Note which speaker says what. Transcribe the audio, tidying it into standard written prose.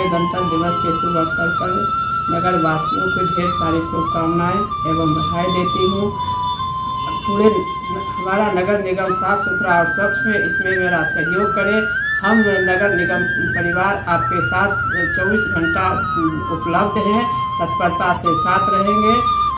Speaker 1: गणतंत्र दिवस के शुभ अवसर पर नगर वासियों को ढेर सारी शुभकामनाएं एवं बधाई देती हूँ। पूरे हमारा नगर निगम साफ सुथरा और स्वच्छ है, इसमें मेरा सहयोग करें। हम नगर निगम परिवार आपके साथ 24 घंटा उपलब्ध हैं, तत्परता से साथ रहेंगे।